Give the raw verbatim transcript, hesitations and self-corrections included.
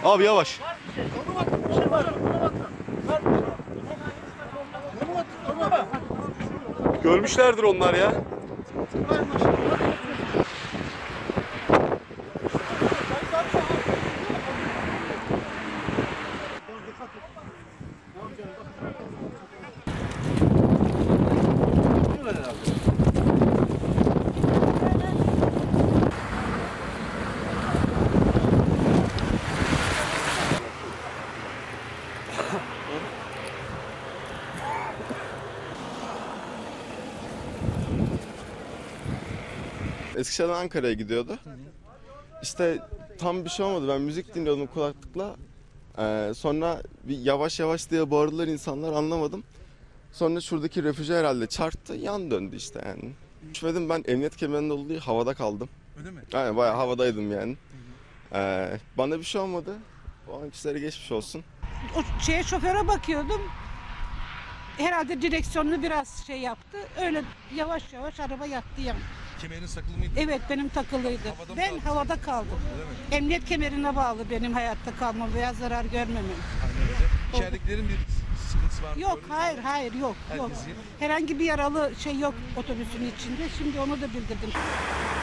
Abi yavaş. Görmüşlerdir onlar ya. Eskişehir'den Ankara'ya gidiyordu. İşte tam bir şey olmadı. Ben müzik dinliyordum kulaklıkla. Ee, sonra bir yavaş yavaş diye bağırdılar insanlar, anlamadım. Sonra şuradaki refüje herhalde çarptı, yan döndü işte yani. Düşmedim, ben emniyet kemerinde olduğu diye havada kaldım. Öyle mi? Aynen, bayağı havadaydım yani. Ee, bana bir şey olmadı. O an kişilere geçmiş olsun. O şeye, şoföre bakıyordum. Herhalde direksiyonunu biraz şey yaptı. Öyle yavaş yavaş araba yattı yani. Kemerin saklı mıydı? Evet, benim takılıydı. Havada mı Ben kaldın? havada kaldım. Öyle mi? Emniyet kemerine bağlı benim hayatta kalmam veya zarar görmemem. Aynen öyle. İçeridekilerin bir sıkıntısı var mı? Yok, Gördünüz mü? hayır, hayır, yok, yok. Herkes iyi. Herhangi bir yaralı şey yok otobüsün içinde. Şimdi onu da bildirdim.